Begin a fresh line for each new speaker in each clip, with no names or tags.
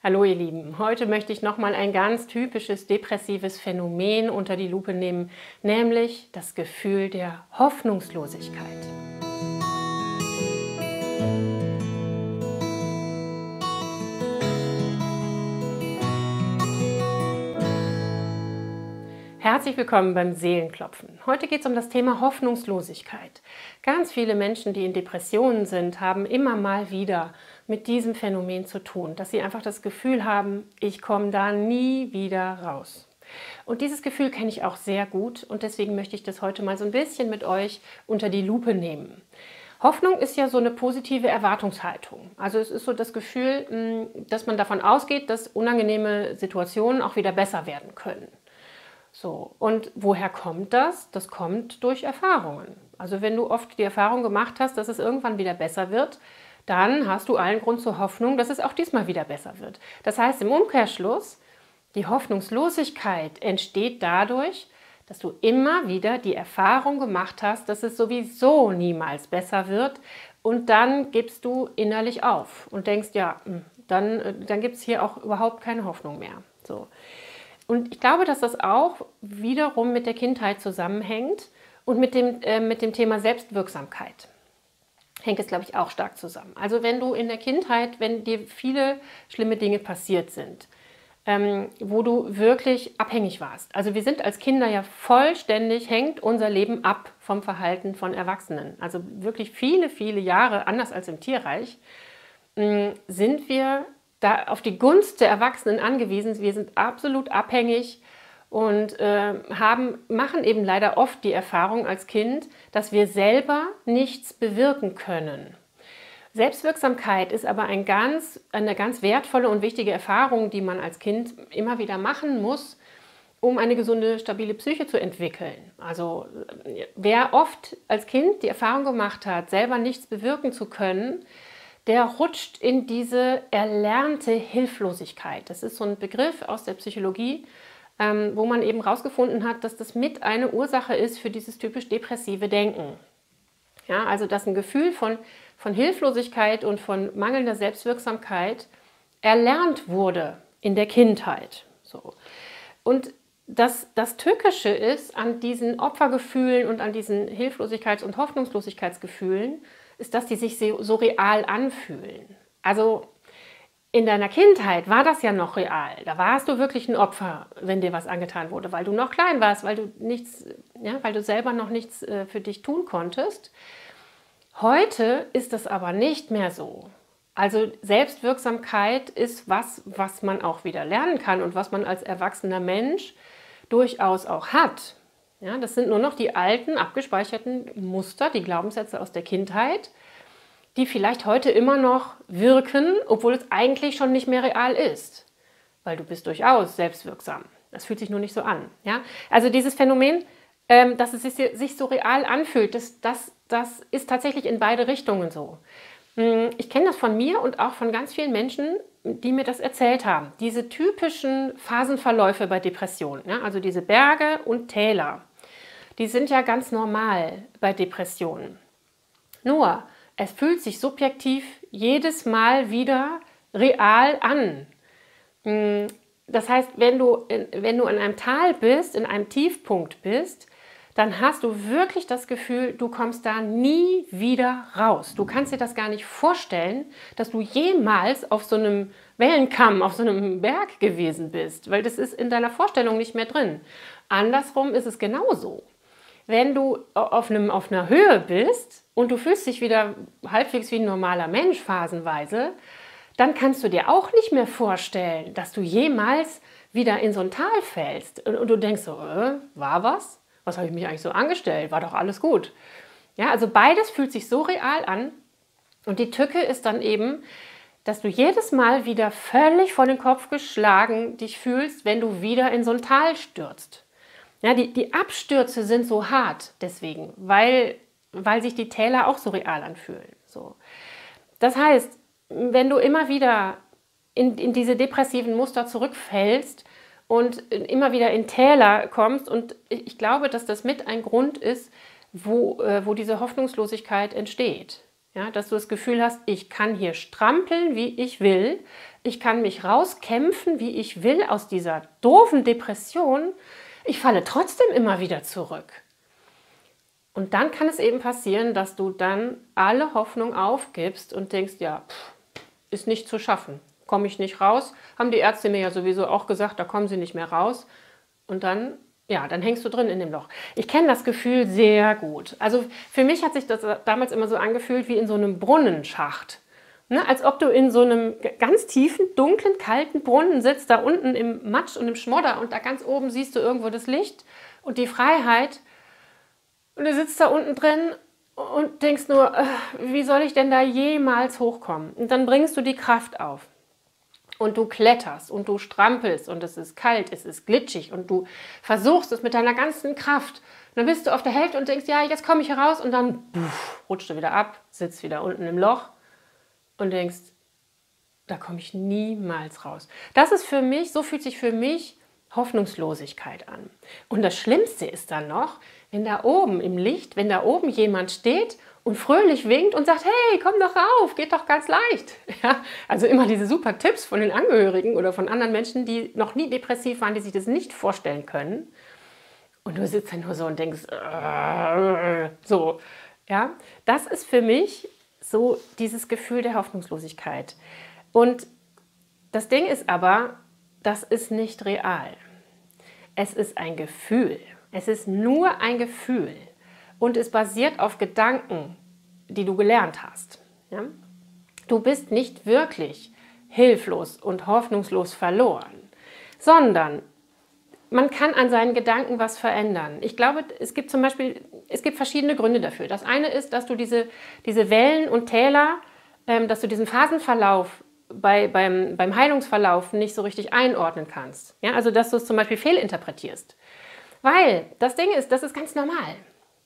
Hallo ihr Lieben, heute möchte ich nochmal ein ganz typisches depressives Phänomen unter die Lupe nehmen, nämlich das Gefühl der Hoffnungslosigkeit. Herzlich willkommen beim Seelenklopfen. Heute geht es um das Thema Hoffnungslosigkeit. Ganz viele Menschen, die in Depressionen sind, haben immer mal wieder mit diesem Phänomen zu tun, dass sie einfach das Gefühl haben, ich komme da nie wieder raus. Und dieses Gefühl kenne ich auch sehr gut und deswegen möchte ich das heute mal so ein bisschen mit euch unter die Lupe nehmen. Hoffnung ist ja so eine positive Erwartungshaltung. Also es ist so das Gefühl, dass man davon ausgeht, dass unangenehme Situationen auch wieder besser werden können. So, und woher kommt das? Das kommt durch Erfahrungen. Also wenn du oft die Erfahrung gemacht hast, dass es irgendwann wieder besser wird, dann hast du allen Grund zur Hoffnung, dass es auch diesmal wieder besser wird. Das heißt im Umkehrschluss, die Hoffnungslosigkeit entsteht dadurch, dass du immer wieder die Erfahrung gemacht hast, dass es sowieso niemals besser wird und dann gibst du innerlich auf und denkst, ja, dann gibt es hier auch überhaupt keine Hoffnung mehr. So. Und ich glaube, dass das auch wiederum mit der Kindheit zusammenhängt und mit dem Thema Selbstwirksamkeit hängt es, glaube ich, auch stark zusammen. Also wenn du in der Kindheit, wenn dir viele schlimme Dinge passiert sind, wo du wirklich abhängig warst. Also wir sind als Kinder ja vollständig, hängt unser Leben ab vom Verhalten von Erwachsenen. Also wirklich viele, viele Jahre, anders als im Tierreich, sind wir da auf die Gunst der Erwachsenen angewiesen. Wir sind absolut abhängig und machen eben leider oft die Erfahrung als Kind, dass wir selber nichts bewirken können. Selbstwirksamkeit ist aber eine ganz wertvolle und wichtige Erfahrung, die man als Kind immer wieder machen muss, um eine gesunde, stabile Psyche zu entwickeln. Also wer oft als Kind die Erfahrung gemacht hat, selber nichts bewirken zu können, der rutscht in diese erlernte Hilflosigkeit. Das ist so ein Begriff aus der Psychologie, wo man eben herausgefunden hat, dass das mit eine Ursache ist für dieses typisch depressive Denken. Ja, also dass ein Gefühl von Hilflosigkeit und von mangelnder Selbstwirksamkeit erlernt wurde in der Kindheit. So. Und das Tückische ist an diesen Opfergefühlen und an diesen Hilflosigkeits- und Hoffnungslosigkeitsgefühlen, ist, dass die sich so real anfühlen. Also in deiner Kindheit war das ja noch real. Da warst du wirklich ein Opfer, wenn dir was angetan wurde, weil du noch klein warst, weil du selber noch nichts für dich tun konntest. Heute ist das aber nicht mehr so. Also Selbstwirksamkeit ist was man auch wieder lernen kann und was man als erwachsener Mensch durchaus auch hat. Ja, das sind nur noch die alten, abgespeicherten Muster, die Glaubenssätze aus der Kindheit, die vielleicht heute immer noch wirken, obwohl es eigentlich schon nicht mehr real ist. Weil du bist durchaus selbstwirksam. Das fühlt sich nur nicht so an. Ja? Also dieses Phänomen, dass es sich so real anfühlt, das ist tatsächlich in beide Richtungen so. Ich kenne das von mir und auch von ganz vielen Menschen, die mir das erzählt haben. Diese typischen Phasenverläufe bei Depressionen, ja? Also diese Berge und Täler, die sind ja ganz normal bei Depressionen. Nur, es fühlt sich subjektiv jedes Mal wieder real an. Das heißt, wenn du in einem Tal bist, in einem Tiefpunkt bist, dann hast du wirklich das Gefühl, du kommst da nie wieder raus. Du kannst dir das gar nicht vorstellen, dass du jemals auf so einem Wellenkamm, auf so einem Berg gewesen bist, weil das ist in deiner Vorstellung nicht mehr drin. Andersrum ist es genauso. Wenn du auf einer Höhe bist und du fühlst dich wieder halbwegs wie ein normaler Mensch phasenweise, dann kannst du dir auch nicht mehr vorstellen, dass du jemals wieder in so ein Tal fällst. Und du denkst so, war was? Was habe ich mich eigentlich so angestellt? War doch alles gut. Ja, also beides fühlt sich so real an. Und die Tücke ist dann eben, dass du jedes Mal wieder völlig vor den Kopf geschlagen dich fühlst, wenn du wieder in so ein Tal stürzt. Ja, die Abstürze sind so hart deswegen, weil sich die Täler auch so real anfühlen. So. Das heißt, wenn du immer wieder in diese depressiven Muster zurückfällst und immer wieder in Täler kommst, und ich glaube, dass das mit ein Grund ist, wo diese Hoffnungslosigkeit entsteht. Ja, dass du das Gefühl hast, ich kann hier strampeln, wie ich will. Ich kann mich rauskämpfen, wie ich will aus dieser doofen Depression. Ich falle trotzdem immer wieder zurück. Und dann kann es eben passieren, dass du dann alle Hoffnung aufgibst und denkst, ja, ist nicht zu schaffen. Komme ich nicht raus. Haben die Ärzte mir ja sowieso auch gesagt, da kommen sie nicht mehr raus. Und dann, ja, dann hängst du drin in dem Loch. Ich kenne das Gefühl sehr gut. Also für mich hat sich das damals immer so angefühlt wie in so einem Brunnenschacht. Ne? Als ob du in so einem ganz tiefen, dunklen, kalten Brunnen sitzt, da unten im Matsch und im Schmodder und da ganz oben siehst du irgendwo das Licht und die Freiheit. Und du sitzt da unten drin und denkst nur, wie soll ich denn da jemals hochkommen? Und dann bringst du die Kraft auf. Und du kletterst und du strampelst und es ist kalt, es ist glitschig und du versuchst es mit deiner ganzen Kraft. Und dann bist du auf der Hälfte und denkst, ja, jetzt komme ich hier raus und dann rutschst du wieder ab, sitzt wieder unten im Loch und denkst, da komme ich niemals raus. Das ist für mich, so fühlt sich für mich Hoffnungslosigkeit an. Und das Schlimmste ist dann noch, wenn da oben im Licht, wenn da oben jemand steht und fröhlich winkt und sagt, hey, komm doch rauf, geht doch ganz leicht. Ja, also immer diese super Tipps von den Angehörigen oder von anderen Menschen, die noch nie depressiv waren, die sich das nicht vorstellen können. Und du sitzt dann nur so und denkst, so. Ja, das ist für mich so dieses Gefühl der Hoffnungslosigkeit. Und das Ding ist aber, das ist nicht real. Es ist ein Gefühl. Es ist nur ein Gefühl. Und es basiert auf Gedanken, die du gelernt hast. Ja? Du bist nicht wirklich hilflos und hoffnungslos verloren, sondern man kann an seinen Gedanken was verändern. Ich glaube, es gibt zum Beispiel, es gibt verschiedene Gründe dafür. Das eine ist, dass du diese Wellen und Täler, dass du diesen Phasenverlauf beim Heilungsverlauf nicht so richtig einordnen kannst. Ja? Also, dass du es zum Beispiel fehlinterpretierst. Weil das Ding ist, das ist ganz normal.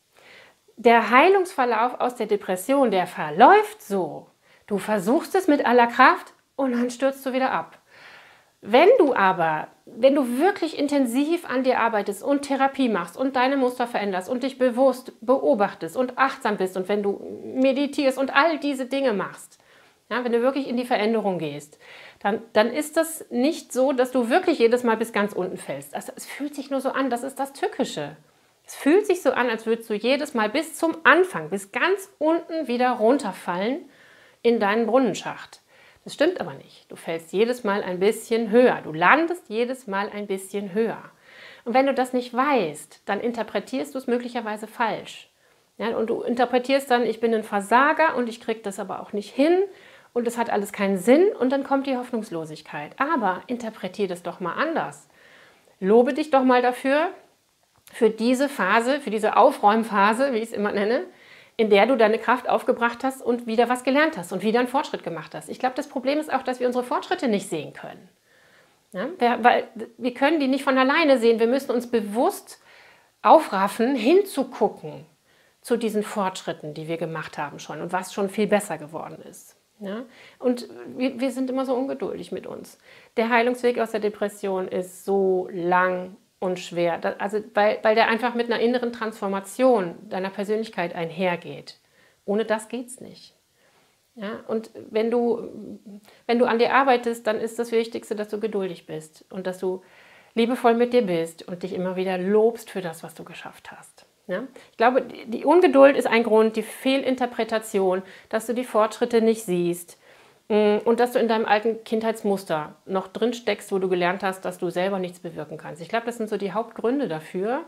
Der Heilungsverlauf aus der Depression, der verläuft so. Du versuchst es mit aller Kraft und dann stürzt du wieder ab. Wenn du wirklich intensiv an dir arbeitest und Therapie machst und deine Muster veränderst und dich bewusst beobachtest und achtsam bist und wenn du meditierst und all diese Dinge machst, ja, wenn du wirklich in die Veränderung gehst, dann ist das nicht so, dass du wirklich jedes Mal bis ganz unten fällst. Also es fühlt sich nur so an, das ist das Tückische. Es fühlt sich so an, als würdest du jedes Mal bis zum Anfang, bis ganz unten wieder runterfallen in deinen Brunnenschacht. Das stimmt aber nicht. Du fällst jedes Mal ein bisschen höher. Du landest jedes Mal ein bisschen höher. Und wenn du das nicht weißt, dann interpretierst du es möglicherweise falsch. Ja, und du interpretierst dann, ich bin ein Versager und ich kriege das aber auch nicht hin und es hat alles keinen Sinn und dann kommt die Hoffnungslosigkeit. Aber interpretiere das doch mal anders. Lobe dich doch mal dafür, für diese Phase, für diese Aufräumphase, wie ich es immer nenne, in der du deine Kraft aufgebracht hast und wieder was gelernt hast und wieder einen Fortschritt gemacht hast. Ich glaube, das Problem ist auch, dass wir unsere Fortschritte nicht sehen können. Ja, weil wir können die nicht von alleine sehen. Wir müssen uns bewusst aufraffen, hinzugucken zu diesen Fortschritten, die wir gemacht haben schon und was schon viel besser geworden ist. Ja? Und wir sind immer so ungeduldig mit uns. Der Heilungsweg aus der Depression ist so lang und schwer, weil der einfach mit einer inneren Transformation deiner Persönlichkeit einhergeht. Ohne das geht es nicht. Ja? Und wenn du an dir arbeitest, dann ist das Wichtigste, dass du geduldig bist und dass du liebevoll mit dir bist und dich immer wieder lobst für das, was du geschafft hast. Ja? Ich glaube, die Ungeduld ist ein Grund, die Fehlinterpretation, dass du die Fortschritte nicht siehst, und dass du in deinem alten Kindheitsmuster noch drin steckst, wo du gelernt hast, dass du selber nichts bewirken kannst. Ich glaube, das sind so die Hauptgründe dafür,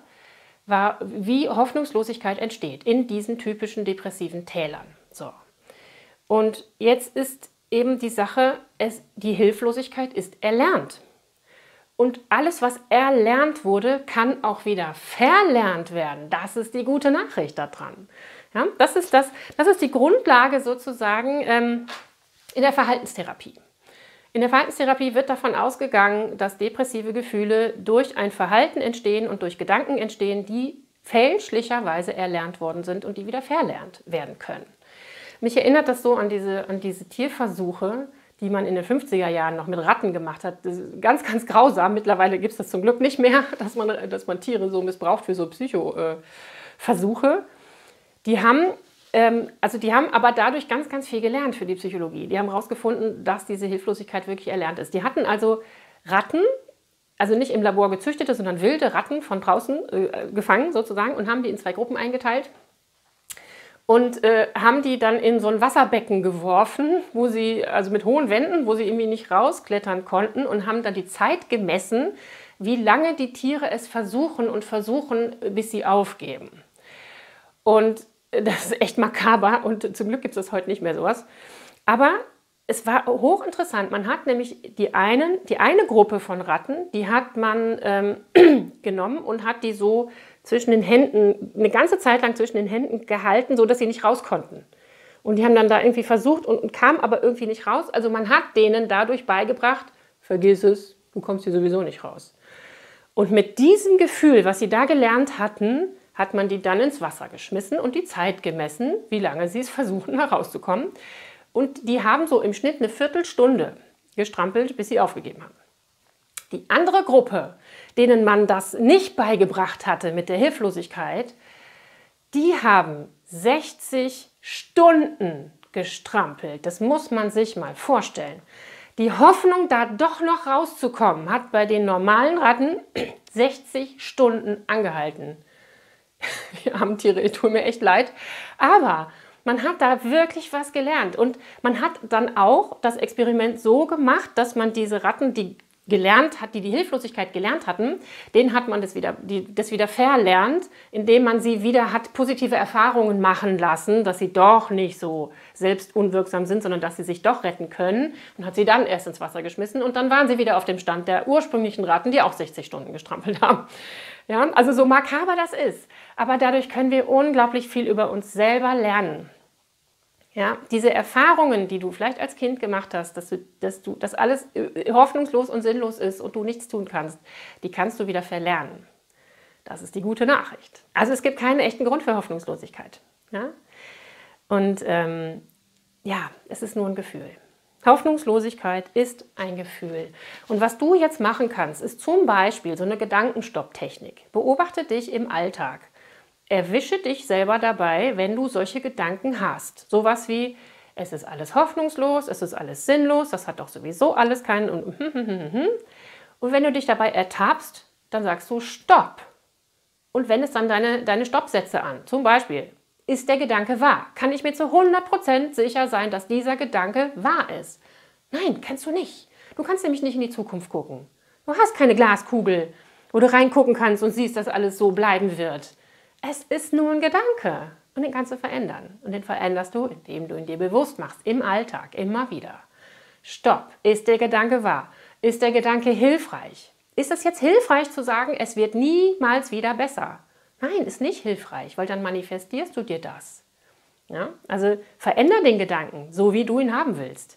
wie Hoffnungslosigkeit entsteht in diesen typischen depressiven Tälern. So. Und jetzt ist eben die Sache, die Hilflosigkeit ist erlernt. Und alles, was erlernt wurde, kann auch wieder verlernt werden. Das ist die gute Nachricht daran. Ja, das ist die Grundlage sozusagen in der Verhaltenstherapie. In der Verhaltenstherapie wird davon ausgegangen, dass depressive Gefühle durch ein Verhalten entstehen und durch Gedanken entstehen, die fälschlicherweise erlernt worden sind und die wieder verlernt werden können. Mich erinnert das so an diese Tierversuche, die man in den 50er Jahren noch mit Ratten gemacht hat. Das ist ganz, ganz grausam. Mittlerweile gibt es das zum Glück nicht mehr, dass man Tiere so missbraucht für so Psychoversuche. Die haben also die haben aber dadurch ganz, ganz viel gelernt für die Psychologie. Die haben herausgefunden, dass diese Hilflosigkeit wirklich erlernt ist. Die hatten also Ratten, also nicht im Labor gezüchtete, sondern wilde Ratten von draußen gefangen sozusagen und haben die in 2 Gruppen eingeteilt und haben die dann in so ein Wasserbecken geworfen, wo sie, also mit hohen Wänden, wo sie irgendwie nicht rausklettern konnten und haben dann die Zeit gemessen, wie lange die Tiere es versuchen, bis sie aufgeben. Und das ist echt makaber und zum Glück gibt es heute nicht mehr sowas. Aber es war hochinteressant. Man hat nämlich die eine Gruppe von Ratten, die hat man genommen und hat die so zwischen den Händen, eine ganze Zeit lang zwischen den Händen gehalten, sodass sie nicht raus konnten. Und die haben dann da irgendwie versucht und kamen aber irgendwie nicht raus. Also man hat denen dadurch beigebracht, vergiss es, du kommst hier sowieso nicht raus. Und mit diesem Gefühl, was sie da gelernt hatten, hat man die dann ins Wasser geschmissen und die Zeit gemessen, wie lange sie es versuchen, herauszukommen. Und die haben so im Schnitt eine Viertelstunde gestrampelt, bis sie aufgegeben haben. Die andere Gruppe, denen man das nicht beigebracht hatte mit der Hilflosigkeit, die haben 60 Stunden gestrampelt. Das muss man sich mal vorstellen. Die Hoffnung, da doch noch rauszukommen, hat bei den normalen Ratten 60 Stunden angehalten. Die armen Tiere, tut mir echt leid. Aber man hat da wirklich was gelernt. Und man hat dann auch das Experiment so gemacht, dass man diese Ratten, die die Hilflosigkeit gelernt hatten, denen hat man das wieder verlernt, indem man sie wieder hat positive Erfahrungen machen lassen, dass sie doch nicht so selbst unwirksam sind, sondern dass sie sich doch retten können. Und hat sie dann erst ins Wasser geschmissen und dann waren sie wieder auf dem Stand der ursprünglichen Ratten, die auch 60 Stunden gestrampelt haben. Ja, also so makaber das ist. Aber dadurch können wir unglaublich viel über uns selber lernen. Ja, diese Erfahrungen, die du vielleicht als Kind gemacht hast, dass alles hoffnungslos und sinnlos ist und du nichts tun kannst, die kannst du wieder verlernen. Das ist die gute Nachricht. Also es gibt keinen echten Grund für Hoffnungslosigkeit. Ja? Und ja, es ist nur ein Gefühl. Hoffnungslosigkeit ist ein Gefühl. Und was du jetzt machen kannst, ist zum Beispiel so eine Gedankenstopptechnik. Beobachte dich im Alltag. Erwische dich selber dabei, wenn du solche Gedanken hast. Sowas wie, es ist alles hoffnungslos, es ist alles sinnlos, das hat doch sowieso alles keinen und wenn du dich dabei ertappst, dann sagst du Stopp. Und wendest dann deine Stoppsätze an. Zum Beispiel, ist der Gedanke wahr? Kann ich mir zu 100% sicher sein, dass dieser Gedanke wahr ist? Nein, kannst du nicht. Du kannst nämlich nicht in die Zukunft gucken. Du hast keine Glaskugel, wo du reingucken kannst und siehst, dass alles so bleiben wird. Es ist nur ein Gedanke und den kannst du verändern. Und den veränderst du, indem du ihn dir bewusst machst, im Alltag, immer wieder. Stopp. Ist der Gedanke wahr? Ist der Gedanke hilfreich? Ist es jetzt hilfreich zu sagen, es wird niemals wieder besser? Nein, ist nicht hilfreich, weil dann manifestierst du dir das. Ja? Also veränder den Gedanken, so wie du ihn haben willst.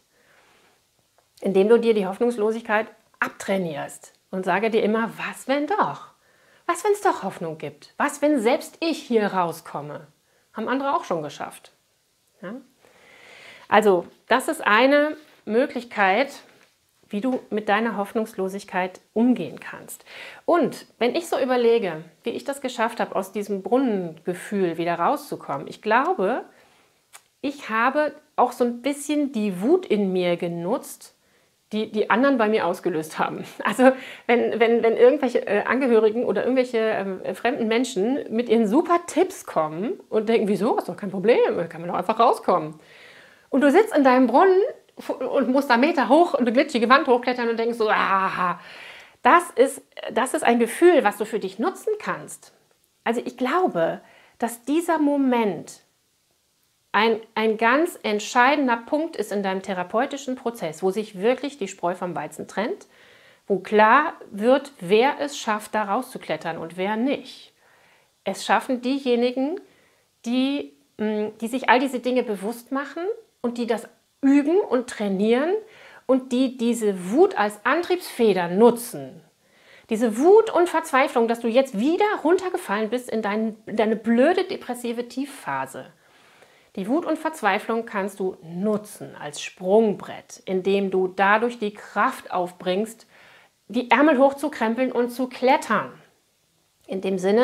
Indem du dir die Hoffnungslosigkeit abtrainierst und sage dir immer, was wenn doch? Was, wenn es doch Hoffnung gibt? Was, wenn selbst ich hier rauskomme? Haben andere auch schon geschafft. Ja? Also, das ist eine Möglichkeit, wie du mit deiner Hoffnungslosigkeit umgehen kannst. Und wenn ich so überlege, wie ich das geschafft habe, aus diesem Brunnengefühl wieder rauszukommen, ich glaube, ich habe auch so ein bisschen die Wut in mir genutzt, die anderen bei mir ausgelöst haben. Also wenn irgendwelche Angehörigen oder irgendwelche fremden Menschen mit ihren super Tipps kommen und denken, wieso, ist doch kein Problem, da kann man doch einfach rauskommen. Und du sitzt in deinem Brunnen und musst da Meter hoch und eine glitschige Wand hochklettern und denkst so, das ist ein Gefühl, was du für dich nutzen kannst. Also ich glaube, dass dieser Moment ein ganz entscheidender Punkt ist in deinem therapeutischen Prozess, wo sich wirklich die Spreu vom Weizen trennt, wo klar wird, wer es schafft, da rauszuklettern und wer nicht. Es schaffen diejenigen, die sich all diese Dinge bewusst machen und die das üben und trainieren und die diese Wut als Antriebsfeder nutzen. Diese Wut und Verzweiflung, dass du jetzt wieder runtergefallen bist in deine blöde depressive Tiefphase. Die Wut und Verzweiflung kannst du nutzen als Sprungbrett, indem du dadurch die Kraft aufbringst, die Ärmel hochzukrempeln und zu klettern. In dem Sinne,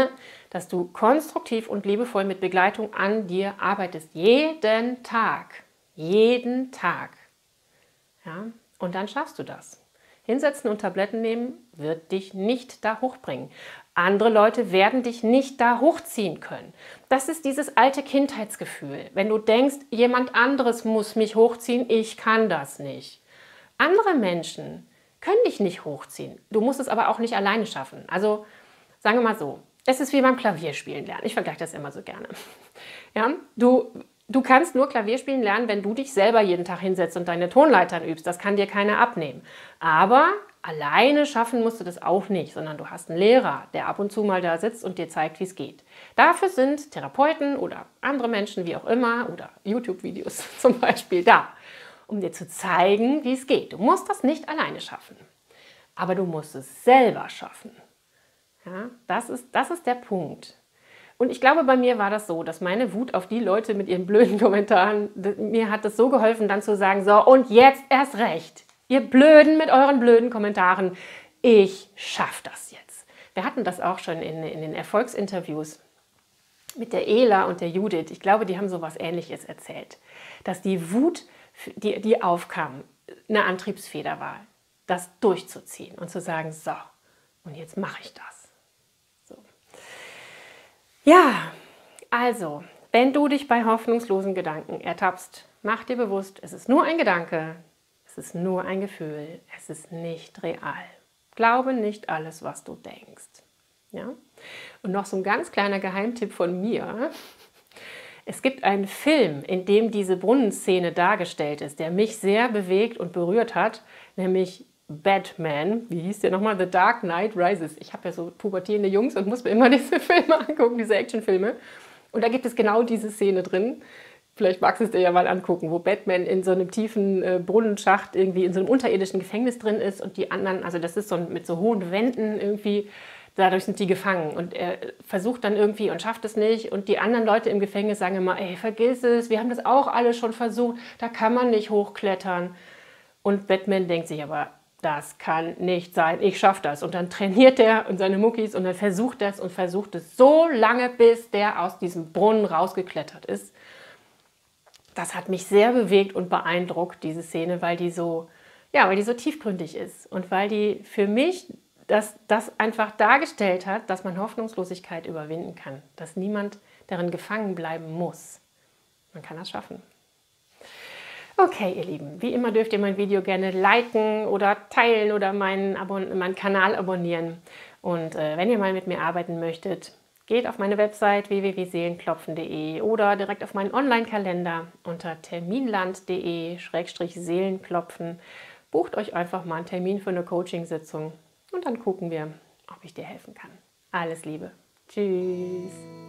dass du konstruktiv und liebevoll mit Begleitung an dir arbeitest. Jeden Tag. Jeden Tag. Ja? Und dann schaffst du das. Hinsetzen und Tabletten nehmen wird dich nicht da hochbringen. Andere Leute werden dich nicht da hochziehen können. Das ist dieses alte Kindheitsgefühl. Wenn du denkst, jemand anderes muss mich hochziehen, ich kann das nicht. Andere Menschen können dich nicht hochziehen. Du musst es aber auch nicht alleine schaffen. Also sagen wir mal so, es ist wie beim Klavierspielen lernen. Ich vergleiche das immer so gerne. Ja, du kannst nur Klavierspielen lernen, wenn du dich selber jeden Tag hinsetzt und deine Tonleitern übst. Das kann dir keiner abnehmen. Aber alleine schaffen musst du das auch nicht, sondern du hast einen Lehrer, der ab und zu mal da sitzt und dir zeigt, wie es geht. Dafür sind Therapeuten oder andere Menschen, wie auch immer, oder YouTube-Videos zum Beispiel da, um dir zu zeigen, wie es geht. Du musst das nicht alleine schaffen, aber du musst es selber schaffen. Ja, das ist der Punkt. Und ich glaube, bei mir war das so, dass meine Wut auf die Leute mit ihren blöden Kommentaren, mir hat das so geholfen, dann zu sagen, so und jetzt erst recht, ihr Blöden mit euren blöden Kommentaren, ich schaffe das jetzt. Wir hatten das auch schon in den Erfolgsinterviews mit der Ela und der Judith. Ich glaube, die haben so was Ähnliches erzählt, dass die Wut, die aufkam, eine Antriebsfeder war, das durchzuziehen und zu sagen, so, und jetzt mache ich das. Ja, also, wenn du dich bei hoffnungslosen Gedanken ertappst, mach dir bewusst, es ist nur ein Gedanke, es ist nur ein Gefühl, es ist nicht real. Glaube nicht alles, was du denkst. Ja? Und noch so ein ganz kleiner Geheimtipp von mir. Es gibt einen Film, in dem diese Brunnenszene dargestellt ist, der mich sehr bewegt und berührt hat, nämlich Batman, wie hieß der nochmal? The Dark Knight Rises. Ich habe ja so pubertierende Jungs und muss mir immer diese Filme angucken, diese Actionfilme. Und da gibt es genau diese Szene drin. Vielleicht magst du es dir ja mal angucken, wo Batman in so einem tiefen Brunnenschacht irgendwie in so einem unterirdischen Gefängnis drin ist und die anderen, also das ist so mit so hohen Wänden irgendwie, dadurch sind die gefangen. Und er versucht dann irgendwie und schafft es nicht. Und die anderen Leute im Gefängnis sagen immer, ey, vergiss es, wir haben das auch alle schon versucht, da kann man nicht hochklettern. Und Batman denkt sich aber, das kann nicht sein, ich schaffe das. Und dann trainiert er und seine Muckis und dann versucht er es und versucht es so lange, bis der aus diesem Brunnen rausgeklettert ist. Das hat mich sehr bewegt und beeindruckt, diese Szene, weil die so tiefgründig ist und weil die für mich das einfach dargestellt hat, dass man Hoffnungslosigkeit überwinden kann, dass niemand darin gefangen bleiben muss. Man kann das schaffen. Okay, ihr Lieben, wie immer dürft ihr mein Video gerne liken oder teilen oder meinen Kanal abonnieren. Und wenn ihr mal mit mir arbeiten möchtet, geht auf meine Website www.seelenklopfen.de oder direkt auf meinen Online-Kalender unter terminland.de/seelenklopfen. Bucht euch einfach mal einen Termin für eine Coaching-Sitzung und dann gucken wir, ob ich dir helfen kann. Alles Liebe. Tschüss.